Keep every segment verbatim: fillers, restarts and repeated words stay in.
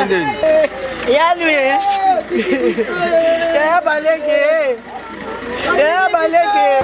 nini? Ya lui. Ya baleke. Ya baleke.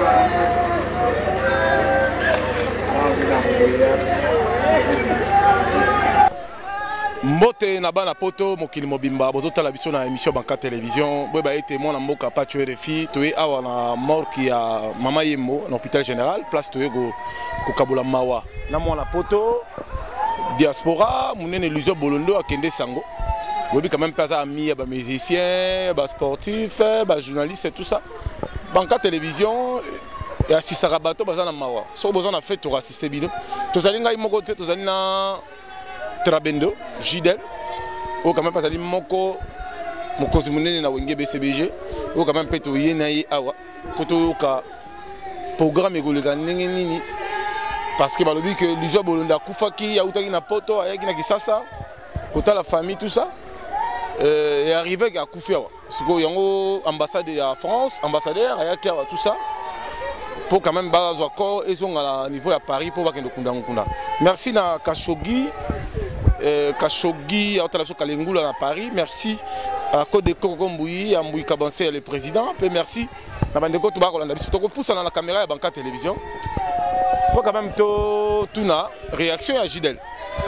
Mbote na bana poto mokili mobimba bozota la biso na émission Banka Télévision boy ba été mon mboka pa tuer refi toé awa na mort qui a mama Yembo na hôpital général place toé go ko kabula mawa na mwana poto diaspora munene illusion bolondo akende sango bobi quand même pas ami ba musicien ba sportif ba journaliste et tout ça Banka Télévision et assisara bato bazana mawa so bozana fait to assister bino to zalinga imoko te to zalina Trabendo, Gidel, ou quand même pas aller moko, moko zimunene na wenge B C B G, ou quand même peto yenaï awa, poto ka programme égolega nini nini, parce que balobi que l'iswa bolonda kufaki ya utaki na poto, ayaki na kisasa, kota la famille tout ça, et arrivé à kufi awa, parce que yango ambassade ya France, ambassadeur ayaki awa tout ça. Pour quand même bas encore ils ont à niveau à Paris pour voir que nous kunda. Merci na Kashogi. Kashogi, à Paris, merci à Côte de Kokomboui, à Mbouy Kabansé, le président, et merci à Bandeko Toubako, on a dit pousse dans la caméra à Banka Télévision. Pour quand même tout na réaction à Gidel.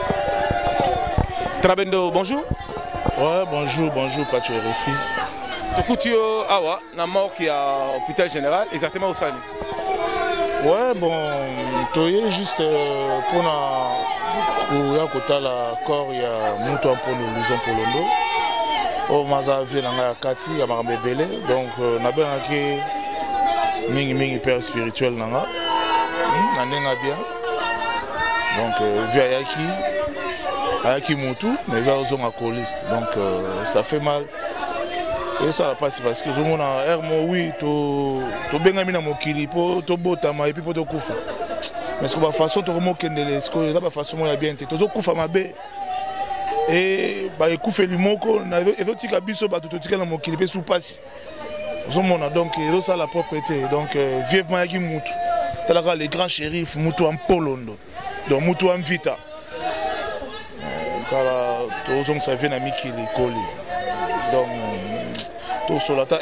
Trabendo, bonjour. Ouais, bonjour, bonjour, Pacho Refi. Tokutio Awa, na mort qui est à l'hôpital général, exactement au Sani. Ouais, bon, toye juste euh, pour na kota la corps ya mutu pour nous l'usons pour l'ondo. Oh, maza vie na kati ya marambebele donc na ben ke mingi mingi père spirituel nanga. Na nenga bien. Donc via yaki ayaki mutu mais via ozonga koli. Donc euh, ça fait mal. Et ça passe parce que on a hermo oui to to benga mina mokili po to botama et puis po to kufa. Mais ce que ba façon to mo kendele ce que la façon ya bien te to kufa mabe. Et ba ekufa limoko na ezotika biso ba to tika na mokili pe sous passe. Ozomona donc ezo ça la propriété donc vivement yaki mutu. Talaka les grands shérifs mutu en Polondo. Donc mutu en vita. Tala to ozong ça vient na mikili koli. Donc on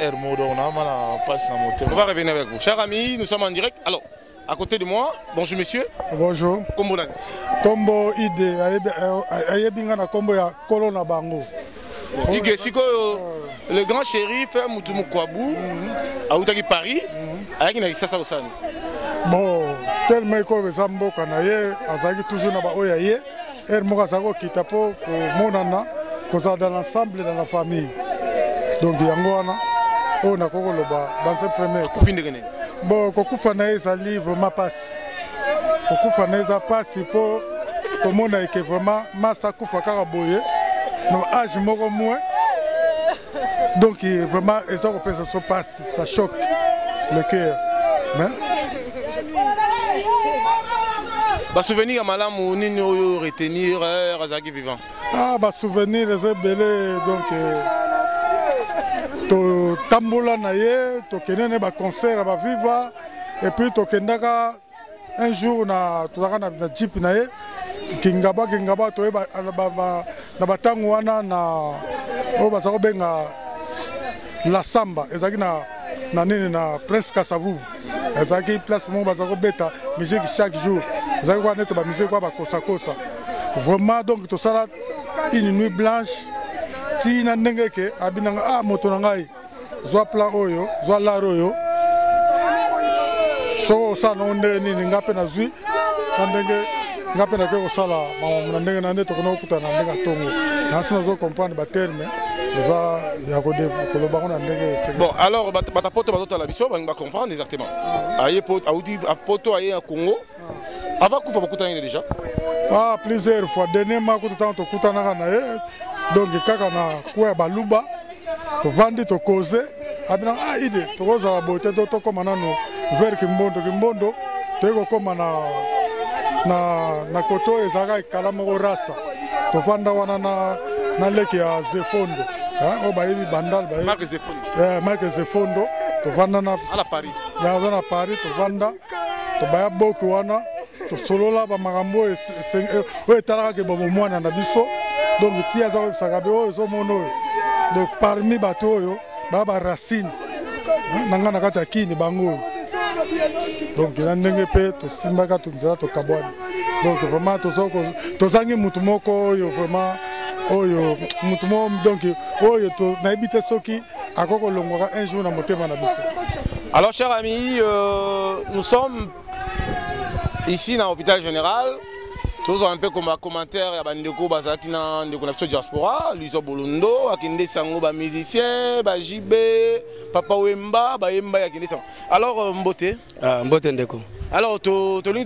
va revenir avec vous. Chers amis, nous sommes en direct. Alors, à côté de moi, bonjour monsieur. Bonjour. Kombo nani? Kombo ide ayebinga na kombo ya Kolona Bango. Ige siko le grand shérif Mutumu Kwabu a utaki Paris ayaki na kisasa osani. Bon, tellement ko bezambo kana ye azaki toujours na ba oya ye er moka sako kitapo ko monana ko ça dans l'ensemble dans la famille. Donc yangoana on a koko loba dans un premier kufindekene bon kokufa na eza livre ma passe kokufa na eza passe pour comment on a que vraiment master kufa kaka boye no âge moko moins donc vraiment ça ko pesa so passe ça choque le cœur mais ba souvenir malamu nini oyo retenir razaki vivant ah ba souvenir les belé donc to tambola na ye to kenene ba concert ba viva et puis to kendaka un jour na to na jeep na ye kingaba kingaba to ba na batangu wana na o ba sako benga la samba ezaki na na nini na Prince Kasavu ezaki place mo ba sako beta musique chaque jour ezaki kwa neto ba musique kwa ba kosa kosa vraiment donc to sala une nuit blanche ti na ndenge ke abinanga ah moto na ngai zwa plan oyo zwa la royo so sa no ndenge nini ngape na zwi na ndenge ngape na ke sala na ndenge na ndeto kono kuta na ndenge tongo na sino zo comprendre ba terme za ya ko de ko lo ba na ndenge c'est bon alors bata poto bazota la biso ba comprendre exactement aye poto audi a poto aye à Congo avant kufa bakutana déjà ah plusieurs fois dernièrement ko to kutana na ye donc kaka na kwa baluba to vandi to cause abina ah ide to koza la beauté to to koma nano vers kimbondo kimbondo to ko koma na na na koto ezaka kala mo rasta to vanda wana na na leki ya Zefondo hein o ba yibi bandal ba marque Zefondo eh marque Zefondo to vanda na à la Paris na na Paris to vanda to ba boku wana to solola ba magambo e o etalaka ke bo mwana na biso donc ti aza koyebisaka be oyo ezomona oyo donc parmi bato oyo baa baracine na ngai na kati ya kini bango oyo donc na ndenge mpe tosimbaka nzela tokabwani donc vraiment tozangi mutu moko oyo vraiment oyo mutu moko donc oyo nayebi te soki akoki kolongwaka un jour na motema na biso. Alors chers amis, euh, nous sommes ici dans l'hôpital général. Tous un peu comme un commentaire, il y a des gens qui ont des diaspora, Luiso Bolondo, Akinde Sango, des musiciens, J B, Papa Wemba, Yemba, Akinde Sango. Alors, Mbote Mbote Ndeko. Alors, tu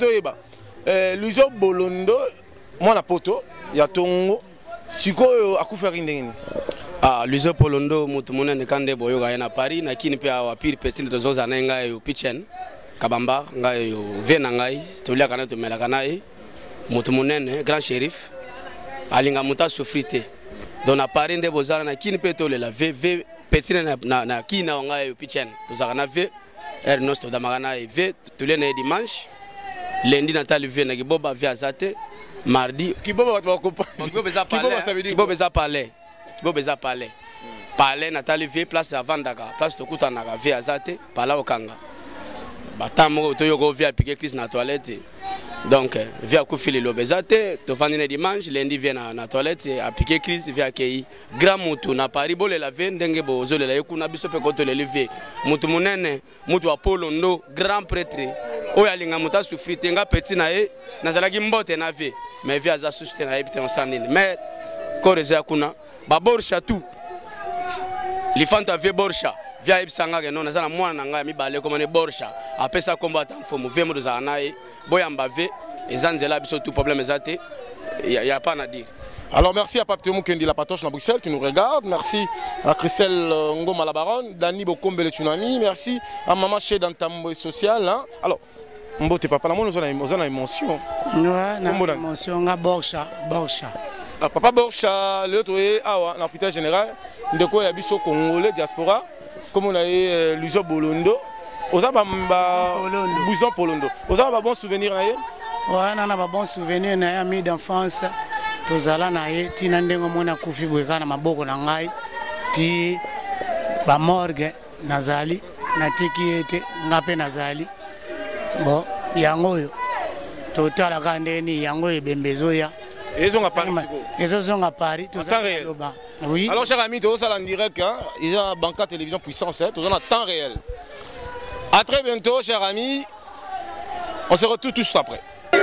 as Luiso Bolondo, moi, la poto, il y a Tongo, Siko, Akoufa Rindeni. Ah, Luiso Bolondo, Moutoumone, Nekande, Boyoga, na Paris, Nakini, Pia, Pire, Petit, de Zozanenga, et Pichen, Kabamba, Venangai, Stolia Kanato Melakanae. Moutoumounen, grand shérif, alinga muta souffrité. Donc na paré de bozala na kini petole la v v petit na na kina onga yo pichen. Tozaka na v er nosto da magana e v tous les dimanche. Lundi na tali v na kiboba v azate. Mardi kiboba va comprendre. Kiboba za parler. Kiboba za parler. Kiboba za parler. Parler na tali v place avant daga. Place to kuta na v azate pala okanga. Batamo to yoko v appliquer crise na toilette. Donc, via Koufili Lobezate, tu vas venir dimanche, lundi vient à la toilette, appliquer crise, via Kei. Grand Moutou, na Paris, bolé la veine, d'engebo, zole la yekuna bisope kote le levé. Moutou Mounene, Moutou Apollo, no, grand prêtre. Oya linga Mouta souffrit, tenga petit nae, nazalagi mbote na ve, mais via za souste na epite en sanine. Mais, koreze akuna, ba borsha tout. Lifanta ve borsha. Via Ipsanga, non, nazana mwana nanga mi balé comme ne borsha. Après ça combattant fomu vemo de zanae, boyamba ve, et zanzela biso tout problème ezate. Il y a pas à dire. Alors merci à Pape Thémou Kendi la Patoche à Bruxelles qui nous regarde, merci à Christelle Ngoma la Baronne, Dani Bokombe le Tsunami, merci à Maman Chez dans Tambo social. Hein. Alors, Mbote papa, la nous avons une émotion. Ouais, une émotion, on a borsha, borsha. Papa borsha, l'autre est à l'hôpital général, de quoi il y a biso congolais diaspora. Comme on a eu Luiso Bolondo, on a un Bouson Polondo. On a un bon souvenir. Oui, on a un bon souvenir. On a ami d'enfance. Tous allons na ye, ti nandengo mona kufi bweka na maboko na ngai, ti ba morgue nazali, na tiki ete ngape nazali. Bon, yango yo. Total akandeni yango ebembezo ya. Ils ont à Paris. Ils ont à Paris. En temps réel. Oui. Alors, chers amis, tous en direct, hein, ils ont Banca Télévision Puissance, hein, tous en temps réel. A très bientôt, chers amis. On se retrouve tous après.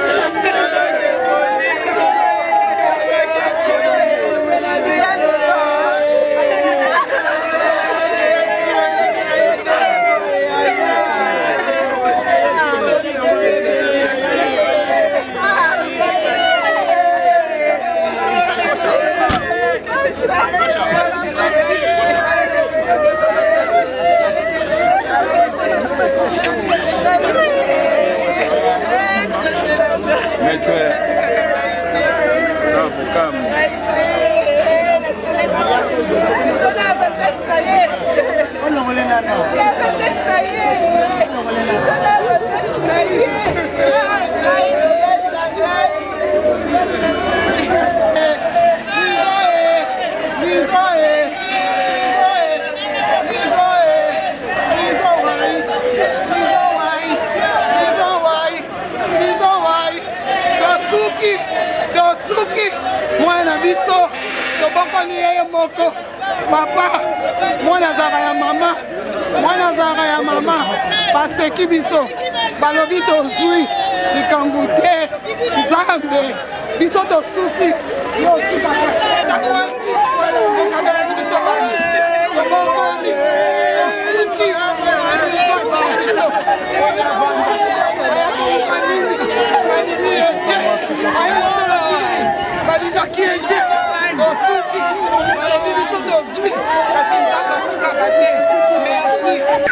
Papa, moi nazara ya mama, moi nazara ya mama, baseki biso, balobi tozwi, likangute, zambe, biso tosusi, yo kibaka, takwasi, okabela biso bande, yobongoli, tosuki, biso biso, oyavanda, manini, manini ete, ayosela nini, balingaki ete, tosuki, balobi biso tozwi, kasi nzaka sukaka te, merci.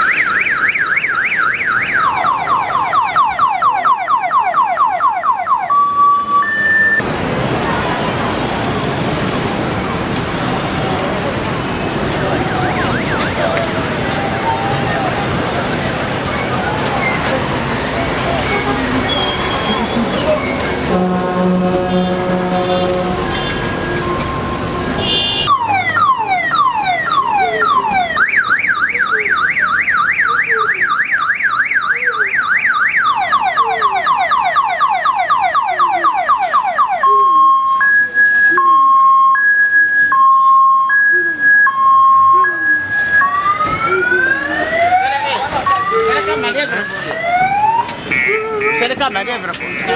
C'est le cas manœuvre.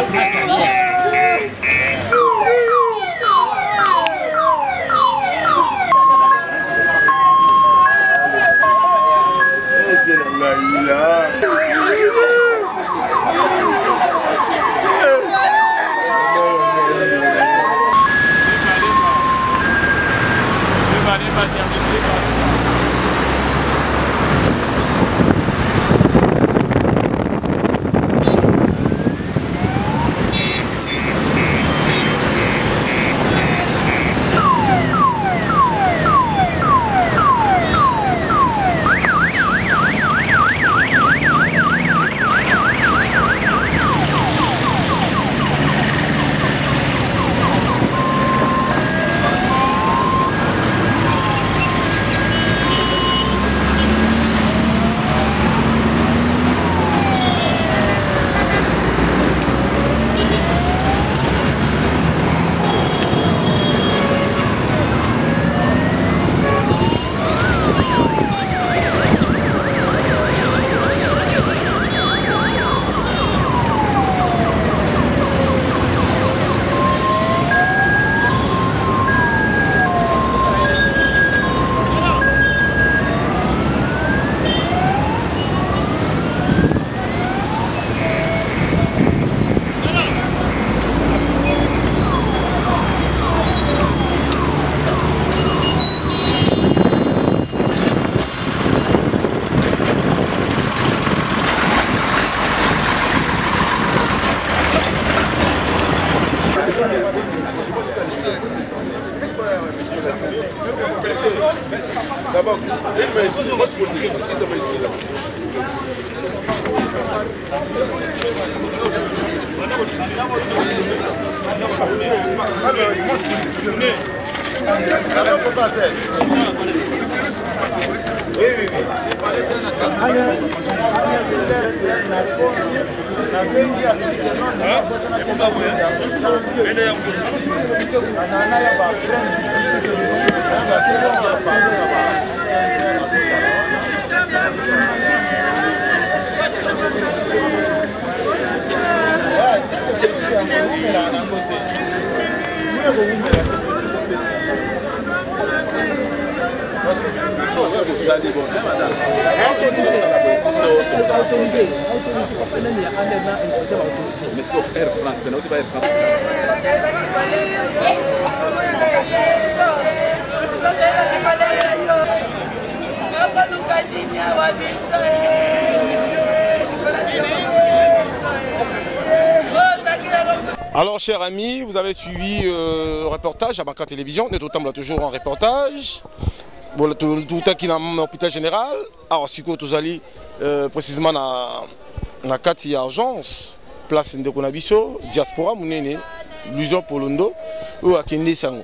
Alors, chers amis, vous avez suivi euh, le reportage à Banca Télévision. Nous sommes toujours en reportage. Bon, tout le qui est dans l'hôpital général. Alors, si vous allez euh, précisément dans la Kati Agence, place de Konabiso, diaspora, Mounene, Lusion Polondo, ou à Kende Sango.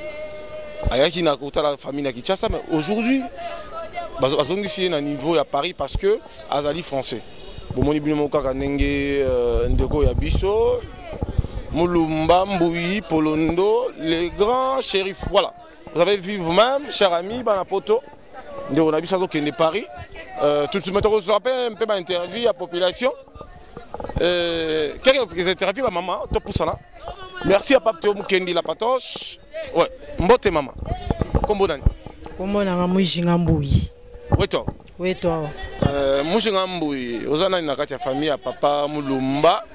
Ayaki na kota la famille na Kinshasa, mais aujourd'hui, bazong ici à niveau à Paris parce que azali français. Bon, mon ibino moka kanenge ndeko ya biso. Moulumba, Mboui, Polondo, les grands shérifs. Voilà. Vous avez vu vous-même, chers amis, Banapoto, on a vu ça qui est Paris. Euh, tout de suite, on se rappelle un peu ma interview à la population. Euh, Quelques interviews à maman, tout pour ça là. Merci à Papto Mukendi la patoche. Ouais, Mbote maman. Comment on Comment on a Mouijinga Mboui. Oui, toi. Oui, toi. Mouijinga Mboui. Vous avez une famille à papa Moulumba.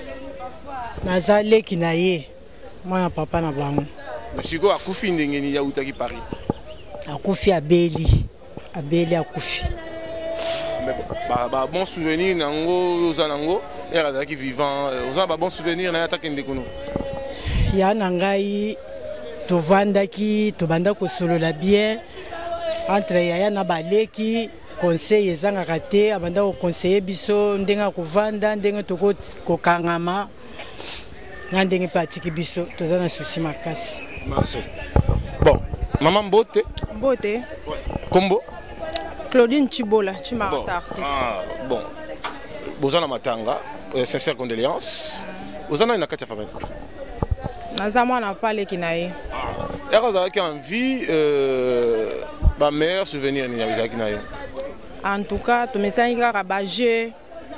Nazale kinaye mwana papa na bango Monsieur akufi ndenge ni ya utaki Paris akufi abeli abeli akufi ba ba bon souvenir nango ozanango era qui vivant ozana ba bon souvenir na yataki ndekuno ya nangai tovandaki tobanda ko solola bien entre yaya na baleki conseil ezanga te abanda ko conseiller biso ndenga kovanda ndenga toko kokangama Nandenge patiki biso tozana souci makasi. Merci. Bon, maman Mbote. Mbote. Kombo. Claudine Chibola, Chimara Tarsis. Ah, bon. Bozana Matanga, euh, sincère condoléances. Bozana une carte famille. Nazama n'a pas les kinaï. Ah. Et quand vous avez envie, euh, ma mère souvenir ni avec kinaï. En tout cas, tu me sens que rabagé,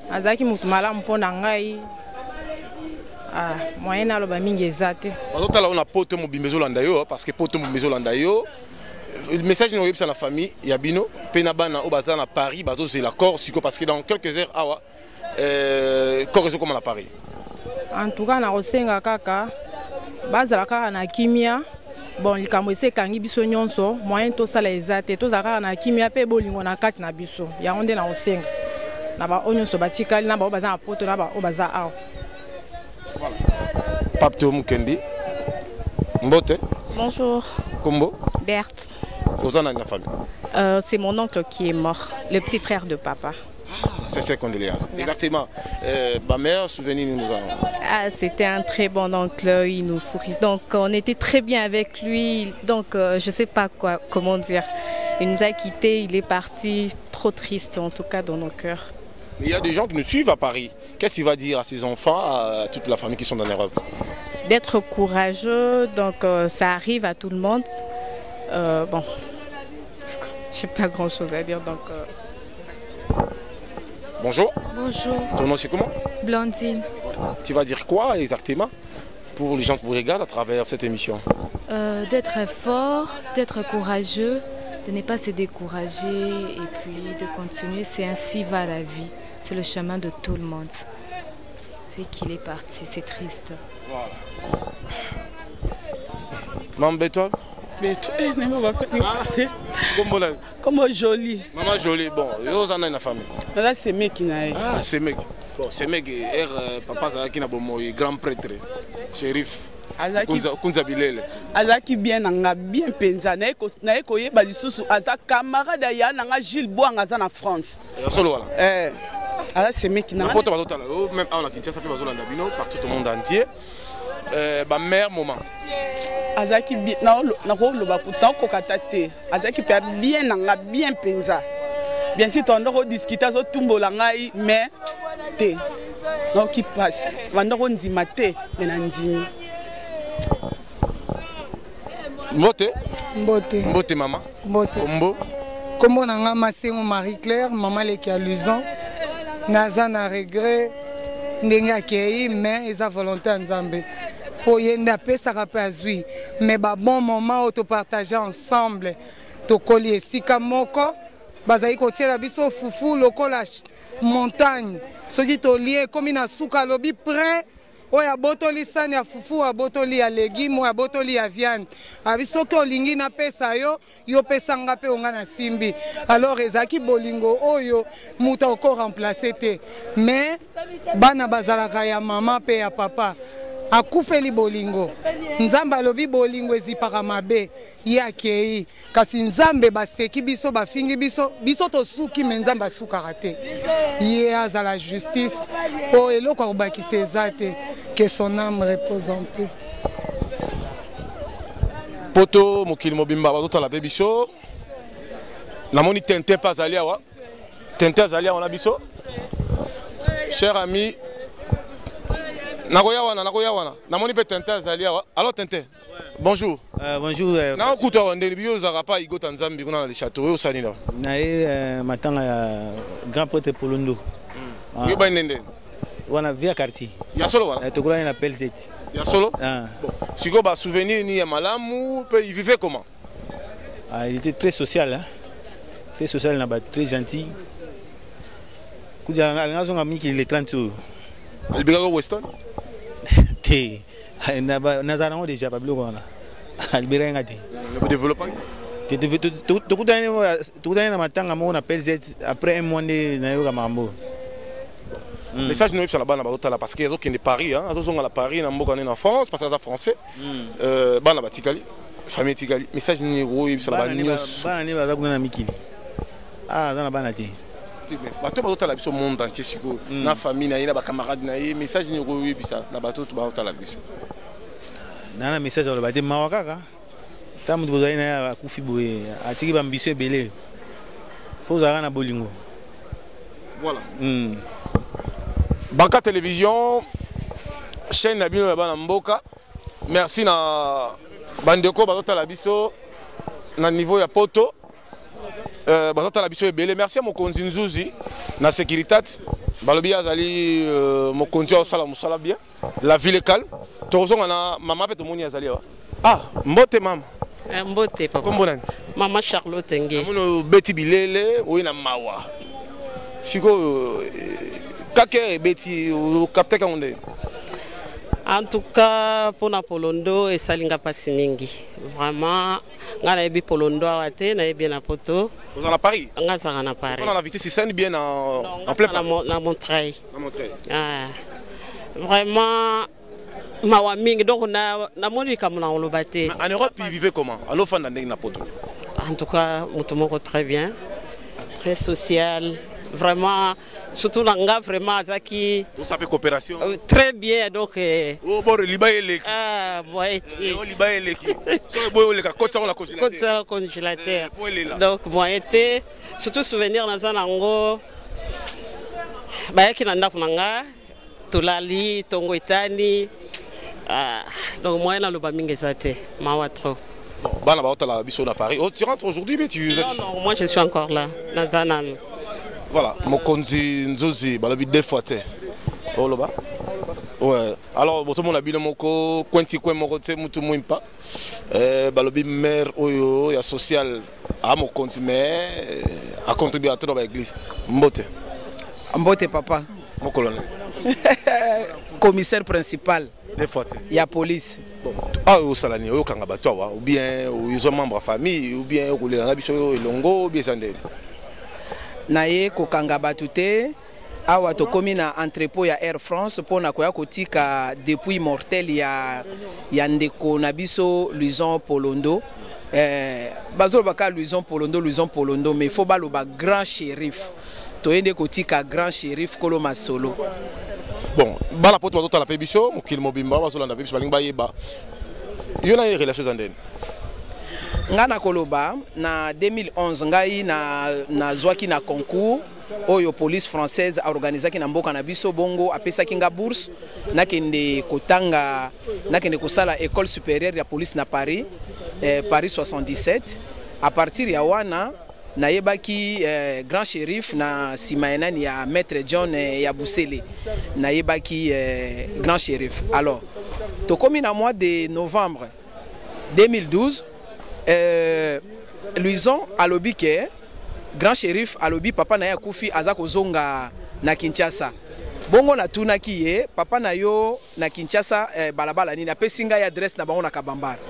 azalaki mutu malamu mpo na ngai. Ah, moyen naloba mingi eza te. Bazotala ona poto mobimba ezolanda yo parce que poto mobimba ezolanda yo. Le message nous yebisa la famille Yabino pena bana o baza na Paris bazozela corps siko parce que dans quelques heures awa euh corps ezo comme na Paris. En tout cas na kosenga kaka bazala kaka na kimia. Bon likambo ese kangi biso nyonso moyen to sala ezate to zaka na kimia pe bolingo na kati na biso. Ya onde na kosenga. Na ba onyonso batikali na ba baza na poto na ba o baza awa. Voilà. Pape Théo Mukendi. Mbote. Bonjour. Kombo. Berthe. Euh, c'est mon oncle qui est mort, le petit frère de papa. Ah, c'est ses condoléances. Exactement. Euh, ma mère, souvenir nous avons. Ah, c'était un très bon oncle, il nous sourit. Donc on était très bien avec lui. Donc euh, je ne sais pas quoi, comment dire. Il nous a quittés, il est parti, trop triste en tout cas dans nos cœurs. Mais il y a des gens qui nous suivent à Paris. Qu'est-ce qu'il va dire à ses enfants, à toute la famille qui sont en Europe? D'être courageux, donc euh, ça arrive à tout le monde. Euh, bon, je n'ai pas grand chose à dire donc. Euh... Bonjour. Bonjour. Ton nom c'est comment? Blandine. Tu vas dire quoi exactement pour les gens qui vous regardent à travers cette émission? euh, D'être fort, d'être courageux, de ne pas se décourager et puis de continuer. C'est ainsi va la vie. C'est le chemin de tout le monde. C'est qu'il est parti, c'est triste. Voilà. Maman, toi? Comment joli. Maman jolie, bon, vous en avez une famille. Là c'est mec qui n'a. Ah, c'est mec. Bon, c'est mec et papa qui n'a pas mon grand prêtre, shérif. Kunza Bilele. Azaki bien nanga bien penza na eko na eko yeba lisusu aza camarade ya nanga Gilles Boang aza na France. Ya solo wala. Eh. Ala c'est mec qui n'a. N'importe quoi total. Même à la Kinshasa pe bazolanda bino partout au monde entier. Euh, ba mère maman. Azaki bien na na ko lo ba putan ko katate. Azaki pe bien nanga bien penza. Bien sûr on doit discuter zo tumbola ngai mais te. Donc qui passe. Vanda ko ndima te mais na ndimi. Mbote. Mbote. Mbote maman. Mbote. Kombo. Kombo nanga Masengo Marie-Claire, maman leki à Luzon. Naza na regret ndenge akei mais eza volonté nzambe. Po yenda pesa ka azui mais ba bon moment auto partager ensemble. To koli esika moko bazai kotiela biso fufu lokola montagne. Soki to lié comme na suka lobi près. Oya botoli sani ya fufu ya botoli ya légume ya botoli ya viande abisoki olingi na pesa yo yo pesa nga pe onga na simbi alors ezaki bolingo oyo muta oko remplacer te mais bana bazalaka ya mama pe ya papa akufeli bolingo nzambe alobi bolingo ezipaka mabe ye akei kasi nzambe baseki biso bafingi biso biso tosuki me nzambe asukaka te ye aza la justice po eloko akobakisa eza te que son âme repose en paix. Poto mokili mobimba bazotala pe biso namoni tente pa azali awa tente azali awa na biso cher ami nakoya wana nakoya wana namoni pe tente azali awa alors tente bonjour. Euh, bonjour. Euh, na okuta wande biyo zaka igota nzambi kuna na le château osani na na e matanga ya grand prêtre Polondo. Yo ba nende wana via quartier. Ya solo wana. Tu connais la P L sept. Ya solo? Ah. Bon. Siko ba souvenir ni ya malamu, il vivait comment? Ah, il était très social hein. Très social na ba très gentil. Kuja ngazo ngami ki le trente jours. Albigago Weston? Té. Na ba nazana déjà ba bloko wana. Albira ngati. Le développement. Tu tu kutani tu kutani na matanga mo na P L sept après un mois na yoga mambo. Mm. Message nous sur la bande parce qu'ils ont qui est Paris hein, ils sont à Paris na mboka en France parce qu'ils sont français. Euh bana batikali, famille tikali. Message ni oui sur la bande news. Bana ni baza kuna na mikili. Ah dans la bana ti. Bato bato la biso monde entier siko na famille na ina ba camarade na ye message ni oui bisa na bato to bato la biso. Na na message le bate mawakaka. Tamu boza ina kufi boye atiki ba mbiso belé. Faut zara na bolingo. Voilà. Mm. Banka Télévision, chaîne Nabino Bana Mboka. Merci na Bandeko Bazota Labiso, na niveau ya poto. Euh, Bazota Labiso est belé. Merci à mon Konzinzuzi, na sécurité. Balobi azali mokonzi au sala musala bien. La ville est calme. Tozo ngana mama pe tomoni azali wa. Ah, mbote mama. Mbote papa. Kombo nani? Mama Charlotte Ngé. Amuno beti bilele oina mawa. Siko kake beti kapte kangonde. En tout cas, pour na Polondo et Salinga pasi mingi. Vraiment, ngana ebi Polondo awate na ebi na poto. Vous en à Paris? Ngana ça na Paris. On a invité si scène bien en en plein na na Montreuil. Na Montreuil. Ah. Vraiment mawa mingi donc na na moni comme na olobate. En Europe, ils vivaient comment? À l'offre na na poto. En tout cas, mutumoko très bien. Très social. Vraiment, surtout l'anga vraiment qui. Vous savez coopération. Euh, très bien donc. Euh, oh bon, liba eleki. Ah, moi. Oh liba eleki. So boy oleka côte ça on la congélateur. Côte ça congélateur. Donc moi été surtout souvenir dans un ango. Bah qui nanda kunanga, tulali, tongo itani. Ah, donc moi na loba mingi zate, mawa trop. Bon, bana ba otala biso na Paris. Oh, tu rentres aujourd'hui mais tu. Non non, moi je suis encore là dans un an. Voilà, Mokonzi Nzozi, balobi deux fois té. Oh là-bas. Ouais. Alors, tout le monde a bien moko, Quenti Kwen moko té mutu muimpa. Euh, balobi maire oyo ya social à Mokonzi mais a contribué à toute l'église. Mbote. Mbote papa. Mon colonel. Commissaire principal. Deux fois té. Il y a police. Bon. Ah au salani, au kanga batwa ou bien ils ont membre famille ou bien au na biso elongo ou bien sandé. Naye kokanga batute awa tokomi na entrepôt ya Air France pona koya kotika depuis mortel ya ya ndeko na biso Luison Polondo eh bazolo baka Luison Polondo Luison Polondo mais faut baloba grand shérif toyende kotika grand shérif Kolo Masolo. Bon bala poto bato la pebiso mokil mobimba bazolo na pebiso balinga yeba yona y relation zandene ngana koloba na deux mille onze ngai na na zwaki na concours oyo police française a organisé ki na mboka na biso bongo apesa ki nga bourse nakende kotanga nakende kosala école supérieure ya police na Paris eh, Paris soixante-dix-sept. À partir ya wana na yebaki eh, grand shérif na simaenani ya maître John eh, ya Busele na yebaki eh, grand shérif. Alors tokomi na mois de novembre deux mille douze. Euh, Luison alobi ke grand shérif alobi papa na ya kufi azako zonga na Kinshasa. Bongo na tuna ki ye papa na yo na Kinshasa eh, balabala ni na pesinga ya adresse na bango na Kabambara.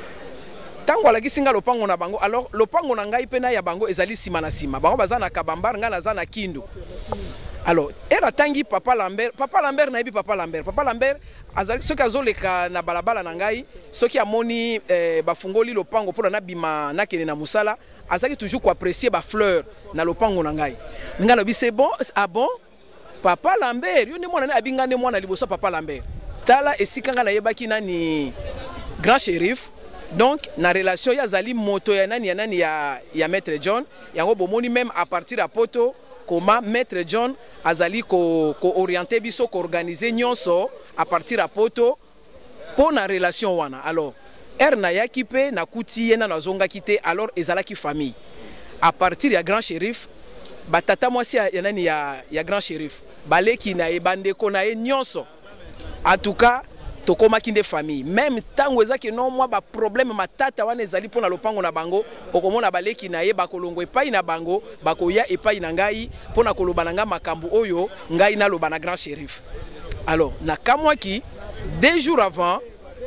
Tango ala kisinga lopango na bango alors lopango na ngai pena ya bango ezali sima na sima. Bango baza na Kabambara nga na za na Kindu. Alors, era tangi papa Lambert, papa Lambert na yebi papa Lambert. Papa Lambert azali soki azoleka na balabala na ngai, soki amoni eh, bafungoli lopango pona na bima na kene na musala, azali toujours ko apprécier ba fleur na lopango na ngai. Nga lobi c'est bon, ah bon? Papa Lambert, yo ne mwana na abinga ne mwana liboso papa Lambert. Tala esika nga na yebaki nani grand shérif. Donc na relation ya zali moto ya nani ya nani ya ya maître John, yango bomoni même à partir à poto comment maître John azali ko ko orienter biso ko organiser nyonso à partir à poto pour na relation wana. Alors er na yakipe na kuti yena na zonga kité alors ezala ki famille à partir ya grand shérif batata mwasi ya nani ya ya grand shérif baleki na ebande ko na nyonso en tout cas tokoma kinde famille même tango ezaki non moi ba problème matata wana ezali pona lopango na bango okomona baleki na ye bakolongo epai na bango bakoya epai na ngai pona koloba na nga makambo oyo ngai na loba na grand shérif. Alors na kamwaki deux jours avant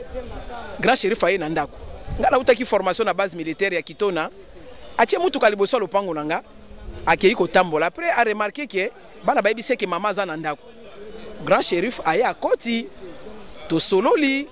grand shérif aye na ndako ngala utaki formation na base militaire ya Kitona atie mutu kaliboso lopango na nga akei ko tambola après a remarqué que bana bayebi se que mama za na ndako grand shérif aye akoti to sololi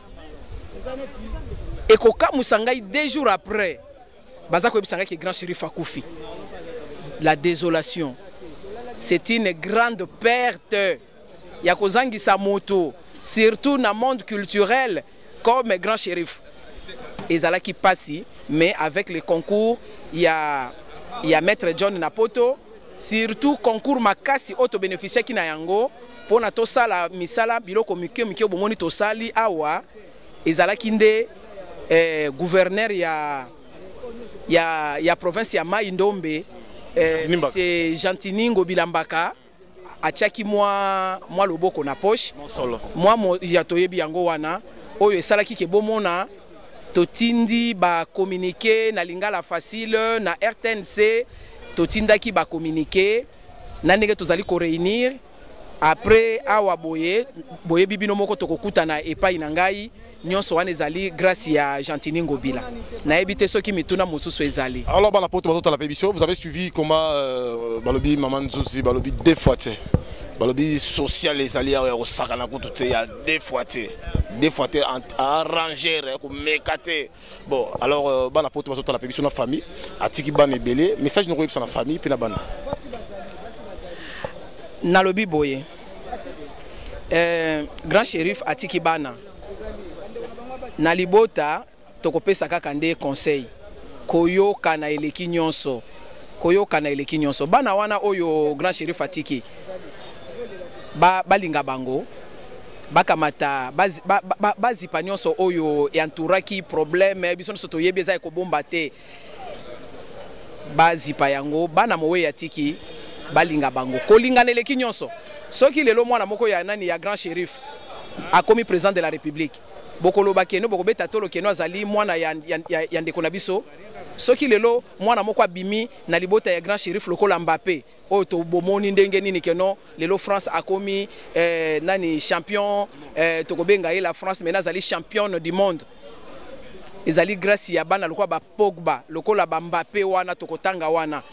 ekoka musangai deux jours après bazako ebisanga ki grand shérif akufi. La désolation, c'est une grande perte ya kozangisa moto surtout na monde culturel comme grand shérif ezalaki pasi mais avec le concours il y a il y a maître John Napoto surtout concours makasi auto bénéficiaire ki na yango pona to sala misala biloko mike mike bomoni to sali awa ezalaki nde eh, gouverneur ya ya ya province ya Mai Ndombe eh, c'est Jantiningo Bilambaka atiaki mwa mwa loboko na poche solo mwa mo, ya toyebi yango wana oyo esalaki ke bomona totindi ba communiquer na lingala facile na R T N C totindaki ba communiquer na ndenge tozali ko réunir après awa boye boye bibino moko tokokutana epai na ngai nyonso wana ezali grâce ya Gentini Ngobila na ebite soki mituna mosusu ezali. Alors bana poto bazo la pébition, vous avez suivi comment euh, balobi maman Nzuzi balobi deux fois té. Balobi social les alliés au sakana ko tout ya deux fois té. Deux fois té arranger ko mekate. Bon, alors euh, bana poto bazo la pébition na famille, atiki bana belé, message no ko yebisa na famille pe na bana. Nalobi boye. Euh, grand shérif atiki bana. Na libota tokopesa kaka nde conseil koyoka na eleki nyonso koyoka na eleki nyonso bana wana oyo grand shérif atiki ba balinga bango bakamata bazi ba, ba, bazipa nyonso oyo entouraki problème biso nyonso toyebi eza ekobomba te bazipa yango bana mowe atiki balinga bango kolinga na eleki nyonso soki lelo mwana moko ya nani ya grand shérif akomi président de la République bokolo bakeno bokobeta tolo keno azali mwana ya ya, ya ndeko na biso soki lelo mwana moko abimi na libota ya grand shérif lokola Mbappé oyo to bomoni ndenge nini keno lelo France akomi eh, nani champion eh, tokobenga ye la France mais azali championne du monde ezali grâce ya bana lokola ba Pogba lokola ba Mbappé wana tokotanga wana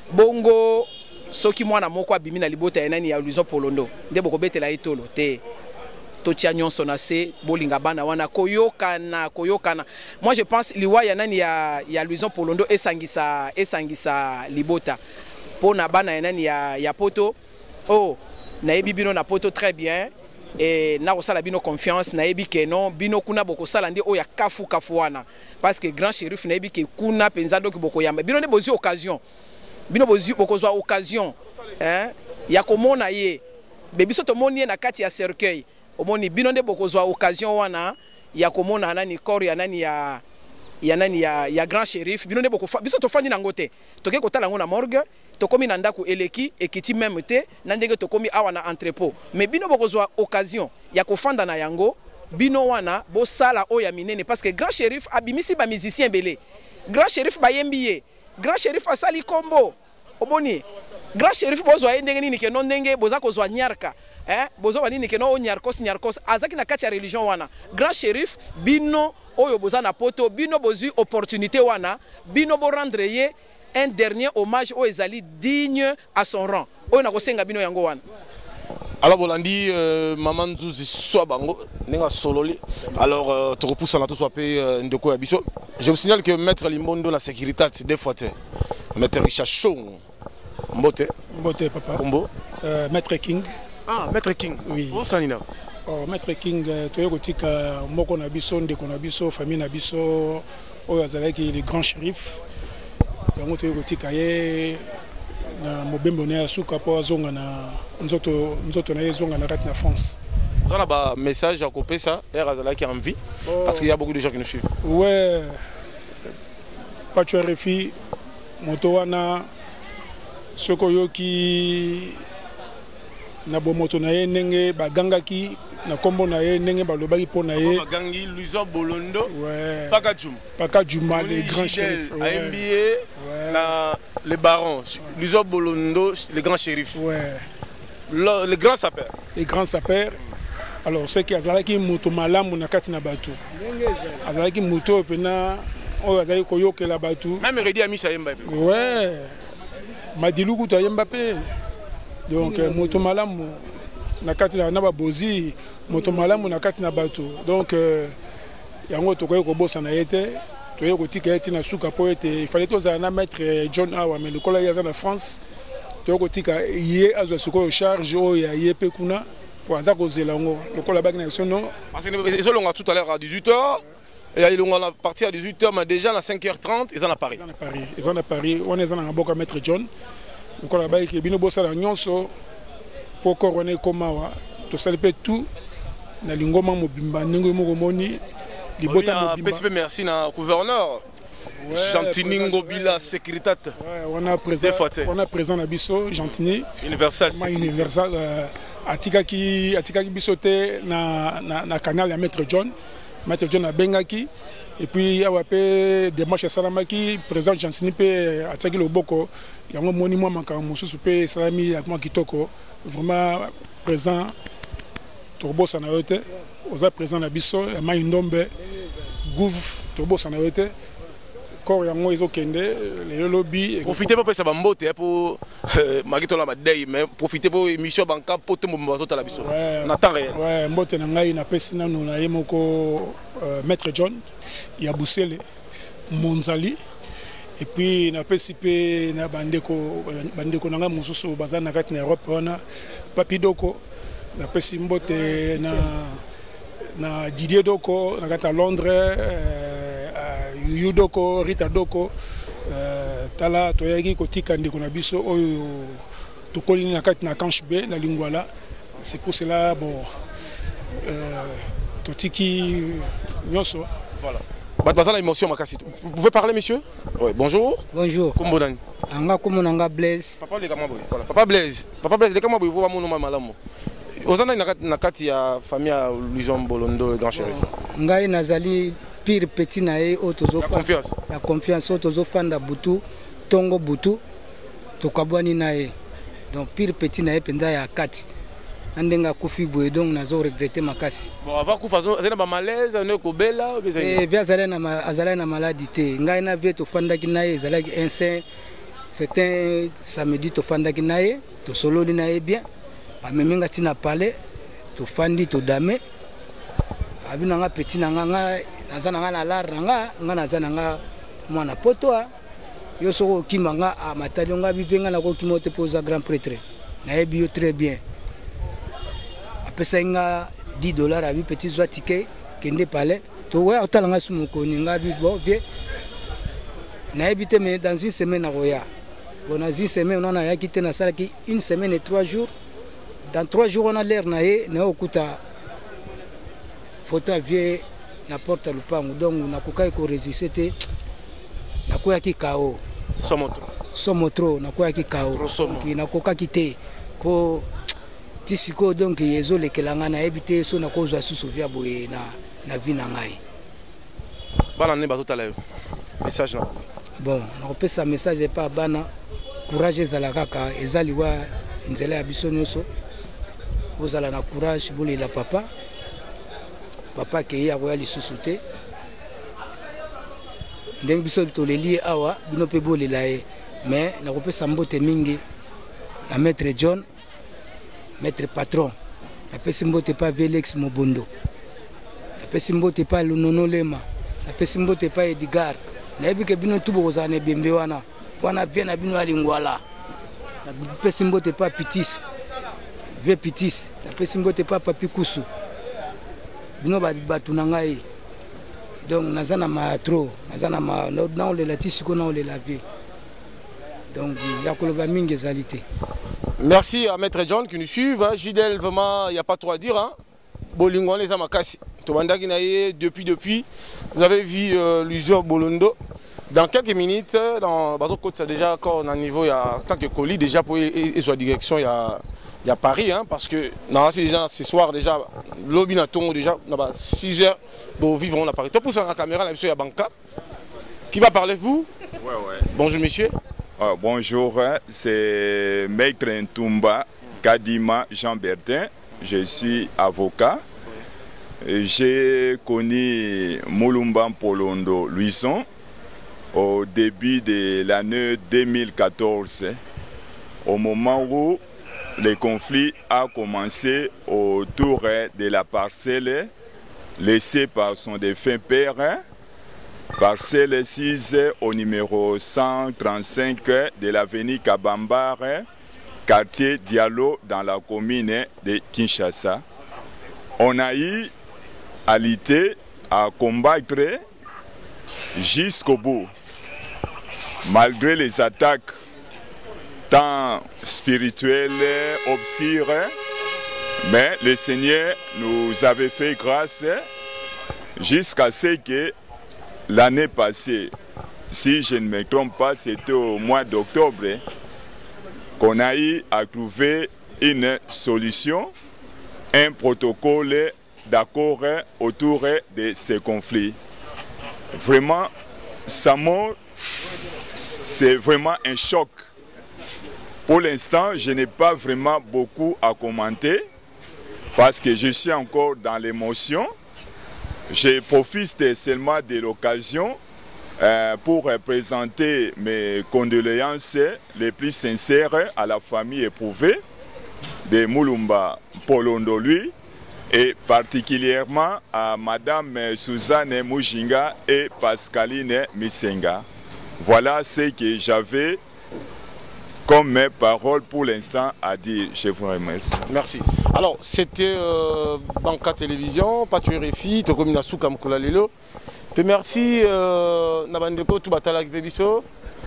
bongo soki mwana moko abimi na libota ya nani ya Louison Polondo nde bokobetela etolo te totia nyonso na se bolinga bana wana koyokana koyokana. Moi je pense liwa ya nani ya ya Louison Polondo esangisa esangisa libota pona bana ya nani ya ya poto oh na yebi bino na poto très bien et na kosala bino confiance na yebi ke non bino kuna bokosala ndi o ya kafu kafu wana parce que grand shérif na yebi ke kuna penza donc bokoyamba bino ne bozi occasion bino bozi bokozwa occasion hein ya komona ye bebiso to moni na kati ya cercueil omoni bino nde bokozwa occasion wana ya komona nani corps ya nani ya ya nani ya ya grand shérif bino nde bokofa biso tofandi nango te toke kotala ngo na morgue tokomi na ndako eleki ekiti même te na ndenge tokomi awa na entrepôt mais bino bokozwa occasion ya kofanda na yango bino wana bosala oya minene parce que grand shérif abimisi ba musicien belé grand shérif bayembiye grand shérif asali kombo oboni grand shérif bozwa ndenge nini ke non ndenge boza kozwa nyarka eh bozo banini ke no nyarkos nyarkos azaki na kati ya religion wana grand shérif bino oyo boza na poto bino bozui opportunité wana bino bo rendre ye un dernier hommage o ezali digne à son rang oyo na kosenga bino yango wana. Alors bolandi euh, maman Nzuzi soit bango nenga sololi alors euh, te repousse na tout soit pe ndeko ya biso. Je vous signale que maître Limondo la sécurité des fois maître Richard Chong Mbote Mbote papa Kombo euh, maître King. Ah, Maître King. Oui. Où ça nina? Oh, Maître King, tu es kotika moko na biso, ndeko na biso, famille na biso, oyo azalaki le grand shérif. Yango tu es kotika ye na mobembo na suka po azonga na nzoto nzoto na zonga na kati na France. Vous avez un message à couper ça, et azalaki en vie oh. Parce qu'il y a beaucoup de gens qui nous suivent. Ouais. Pas tu R F I, moto wana sokoyo ki na bomoto na ye ndenge bagangaki na kombo na ye ndenge balobaki po na ye bagangi Louison Polondo ouais Paka Djuma Paka Djuma les grands shérifs ouais. A M B A ouais. La les barons Louison Polondo les grands shérifs ouais le, les grands sapeurs les grands sapeurs alors c'est qui azalaki moto malamu na kati na bato azalaki moto pena oyo azali koyokela bato même Redi Amisa Yemba ouais Madiluku to Yemba pe donc moto malamu na kati na ba bozi moto malamu na kati na bato donc euh, yango to koyo ko bossa na yete to yeko tika yete na suka po ete il fallait tous na maître John Awa mais le collègue ya na France to yeko tika ye azo suko charge o ya yepe kuna pour aza ko zelango le collègue ba na sono parce que ils ont longa tout à l'heure à dix-huit heures et ils ont la partie à dix-huit heures mais déjà à cinq heures trente ils en à Paris ils en à Paris ils en à Paris on est en boka maître John le collègue ba ki bino bossa na nyonso pour couronner Komawa, tout ça peut tout. Na lingoma mobimba ningo moko moni libota mobimba. Merci na gouverneur. Gentini Ngobila Sécurité. On a présent, on a présent à Bisso, Gentini. Universal. Universal. Atikaki, Atikaki Bissoté na na na canal ya Maître John, Maître John a Bengaki. Et puis awape démarche Salamaki, président Gentini pe Atikaki Loboko. Il y a un monument manquant Moussou pe Salami avec moi Kitoko. Vraiment présent. Turbo Sanayote. Oza présent na Bisso, ya Maindombe, Gouv, Turbo Sanayote. Corps yango ezokende le lobby profiter pour pesa bambote pour magito la madei mais profiter pour émission banka poto mbazo tala biso na temps réel ouais mbote na ngai na pesi na na yemoko Maître John ya Busele Monzali et puis na pesi pe na bandeko bandeko na nga mususu bazana kati na Europe wana Papidoko na pesi mbote na na Didier Doko na kati Londres Yudoko, Rita Doko, euh, Tala, Toyagi, Kotika, Ndekonabiso, Oyo, Tokoli, Nakat, Nakanch B, la Lingwala. C'est pour cela, bon, euh, Totiki, Nyoso. Voilà. Batbazan, l'émotion, Makassi. Vous pouvez parler, monsieur? Oui, bonjour. Bonjour. Comment vous Anga Kumunanga Blaise. Papa, les Kamabou. Voilà. Papa Blaise. Papa Blaise, les Kamabou, vous voyez mon nom, Ozana, Nakati, la famille à Luison Bolondo, le grand chéri. Ngai Nazali. Pire petit nae autozo la confiance la confiance autozo fanda butu tongo butu tokabwani nae donc pire petit nae penda ya kati andenga kufi boye donc nazo regretter makasi bon avant kufa zena ba malaise ne ko bela eh via zala na azala na maladie te ngai na vie to fanda ki nae zala ki un c'est un samedi to fanda ki nae to solo ni nae bien amemenga tina pale to fandi to dame abina nga petit na nga nazana nga na lar nga nga nazana nga mwana poto yo soko kima nga amatali nga bivenga na ko kimote poza grand prêtre na ebi yo très bien apesa nga dix dollars abi petit zwa ticket kende pale to wa otala nga sumu ko ni nga bi bo vie na ebi te mais dans une semaine na roya bon dans une semaine on a ya quitté na sala ki une semaine et trois jours dans trois jours on a l'air na ye na okuta photo vie na porte lupangu donc nakokai ko résister nakoya ki kao somotro somotro nakoya ki kao ki nakoka kite po tisiko donc yezo lekelanga na ebité so nakozwa susu via boye na na vie na ngai bana ne bazotala yo message na bon nakopesa message pa bana courage ezala kaka ezali wa nzela ya biso nyonso ozala na courage bolela papa papa ke ya royal lisusu te ndenge biso toleli awa bino pe bolela ye mais nakopesa mbote mingi na Maître John Maître Patron napesi mbote pa Velex Mobondo napesi mbote pa Lunono Lema napesi mbote pa Edgar nayebi ke bino tubo kozana bembe wana wana bien na bino alingwala napesi mbote pa Pitis Ve Pitis napesi mbote pa Papi Kusu bino batu na ngai donc nazana ma trop nazana ma na on le la tisiko na on le la vie donc ya koloba mingi ezalité. Merci à Maître John qui nous suivent. Gidel, vraiment, il n'y a pas trop à dire. Hein. Bolingo, les Amakasi. Tobandaki Naye, depuis, depuis. Vous avez vu euh, l'usure Bolondo. Dans quelques minutes, dans Bazo Côte, c'est déjà encore un niveau, il y a tant que colis, déjà pour et sur la direction, il y a, il y a Paris, hein, parce que non, c'est déjà ce soir, déjà, l'objet n'a tombé déjà, six heures, pour vivre à Paris. Tout pour ça, la caméra, il y a Banca. Qui va parler, vous? Ouais, ouais. Bonjour, monsieur. Ah, bonjour, c'est Maître Ntumba Kadima Jean-Bertin. Je suis avocat. J'ai connu Moulumba Polondo Luison au début de l'année deux mille quatorze, au moment où le conflit a commencé autour de la parcelle laissée par son défunt père. Parcelle six au numéro cent trente-cinq de l'avenue Kabambar, quartier Diallo dans la commune de Kinshasa. On a eu à lutter, à combattre jusqu'au bout. Malgré les attaques tant spirituelles, obscures, mais le Seigneur nous avait fait grâce jusqu'à ce que l'année passée, si je ne me trompe pas, c'était au mois d'octobre hein, qu'on a eu à trouver une solution, un protocole d'accord autour de ces conflits. Vraiment, sa mort, c'est vraiment un choc. Pour l'instant, je n'ai pas vraiment beaucoup à commenter parce que je suis encore dans l'émotion. Je profite seulement de l'occasion euh, pour présenter mes condoléances les plus sincères à la famille éprouvée de Mulumba Polondo lui et particulièrement à Madame Suzanne Mujinga et Pascaline Misenga. Voilà ce que j'avais comme mes paroles pour l'instant à dire. Je vous remercie. Merci. Alors, c'était euh, Banka Télévision, Patu R F I, Tokomi Nasuka Mkola Lelo. Puis merci euh, na bandeko tout batala biso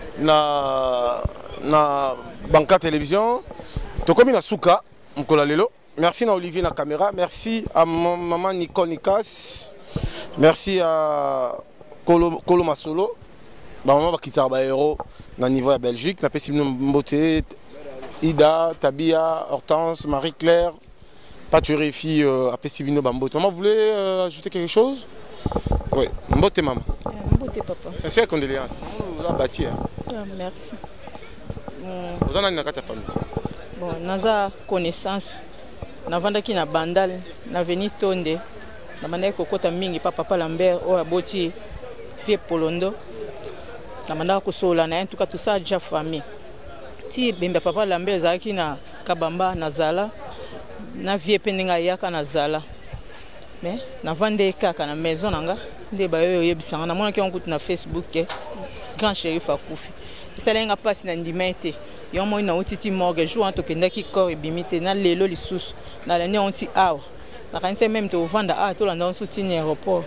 na na Banka Télévision, Tokomi Nasuka Mkola Lelo. Merci à Olivier na caméra, merci à maman Nicole Nikas, merci à Kolo, Kolo Masolo, maman Bakita Baero na niveau de Belgique, na Pessimino Mbote, Ida, Tabia, Hortense, Marie-Claire, Patu R F I euh, à Pessimino Bambote. Maman, vous voulez euh, ajouter quelque chose? Oui, Mbote maman. Mbote papa. Sincère condoléances. Vous avez bâti. Hein? Ah, merci. Vous en avez dans ta famille? Bon, naza connaissance. Navandaki na bandal, na veni tonde. Na bandaki kokota mingi pa papa Lambert o aboti vie Polondo. Na mandaka kosola na en tout cas tout ça déjà famille. Ti bembe papa Lambert zaki na Kabamba na Zala. Na vie pendenga yaka na Zala. Mais na vande kaka na maison nanga nde ba yo yebisanga na mona ki on kutu na Facebook ke grand shérif akufi. Isalenga passe na ndimete. Yo mo na otiti morgue jour to kendaki corps ebimite na lelo lisusu. Na la ne onti awa. Na kanise même to vanda a to landa on soutien aéroport.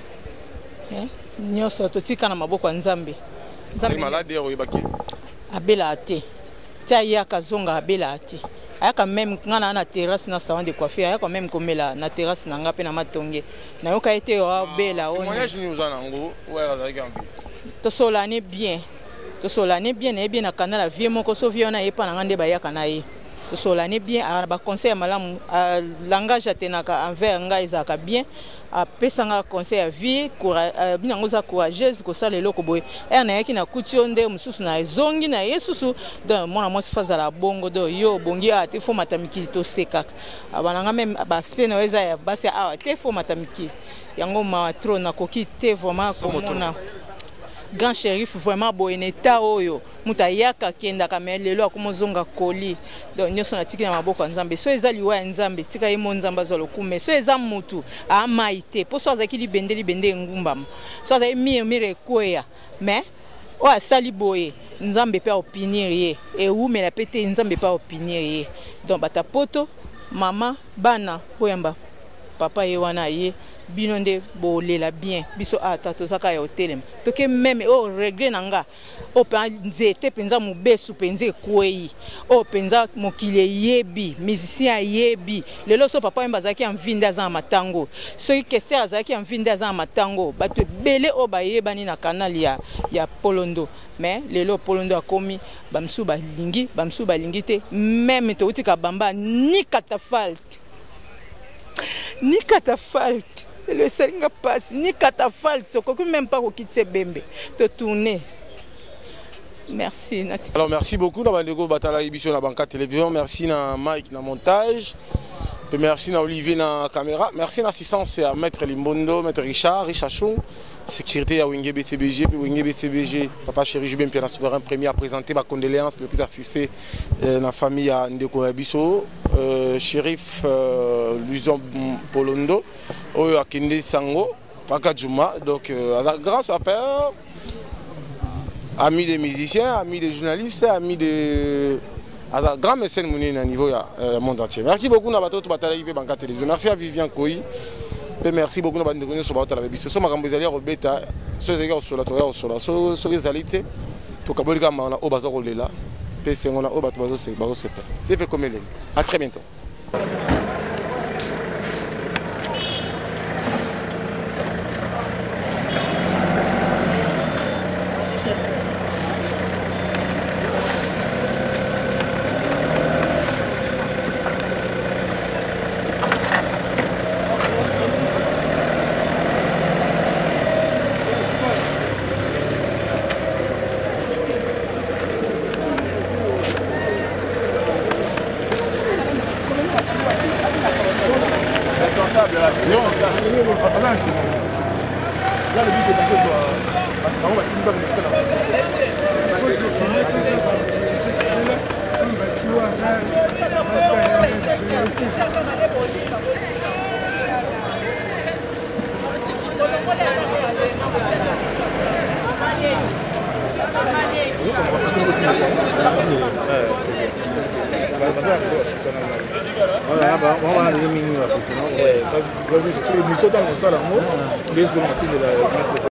Eh? Nyoso to tika na maboko nzambe. Nzambe malade ero yebaki. Abela ate. Tia ya kazonga abela ate. Aya quand même ngana na terrasse na salon de coiffure aya quand même komela na terrasse na nga pe na matonge. Na yo ka été yo abela on. Témoignage ni uzana ngo ouais azaki ambi. To solane bien. To solane bien et bien na canal la vie moko so vie na yepa na ngande ba ya kana ye. To solane bien a ba conseil malamu langage atenaka envers nga izaka bien. A pesanga conseil à vie bina ngoza courageuse ko sala eloko boye e na yaki na kutio nde mususu na zongi na yesusu donc mona mwasi fazala bongo do yo bongi a te fo matamiki to sekaka abananga même ba spena weza ya basi a te fo matamiki yango ma tro na koki te vraiment komona grand shérif vraiment boyeneta oyo muta yaka kenda kamelelo akomozonga koli donc nyoso na tiki na maboko ya nzambe so eza liwa ya nzambe tika ye mo nzamba zo lokume so eza mutu a maite po so azaki libende libende ngumbam so azaki mire mire koya mais o asali boye nzambe pe opinir ye e umela pete nzambe pa opinir ye donc bata poto mama bana koyamba papa ye wana ye bino nde bolela bien biso ata tozaka ya hotel toke même o regret nanga o pa nzete penza mubesu penze kwei o penza mokile yebi musicien yebi lelo so papa yemba zaki en vinda za matango so kester zaki en vinda za matango bato bele o ba yebani na canal ya ya Polondo mais lelo Polondo akomi bamsu ba lingi bamsu ba lingi te même to utika bamba ni catafalque ni catafalque le seringa passe ni catafalque to ko même pas ko kitse bembe to tourner. Merci Nati. Alors merci beaucoup na bandeko batala émission na Banka Télévision, merci na Mike na montage. Et merci na Olivier na caméra, merci na assistance à maître Limbondo, maître Richard, Richard Chung, sécurité à Wenge B C B G, puis Wenge B C B G, papa chéri Jubin Pierre souverain premier à présenter ma condoléance le plus assisté euh, na famille à Ndeko Abisso, euh, shérif euh, Luzon Polondo, Oyo Akinde Sango, Paka Djouma, donc euh, grâce à père, amis des musiciens, amis des journalistes, amis des grand mécène mouni à niveau du monde entier. Merci beaucoup na bato to batala ibe Banka Télévision. Merci à Vivian Koyi. Et merci beaucoup na bande de so batala biso. So makambo ezali robeta, so ezali ko sola to ya sola. So so ezali te to kabolika ma o bazo kolela. Pe sengo na o bato bazo se bazo se pe. Deve komele. À très bientôt. Voilà,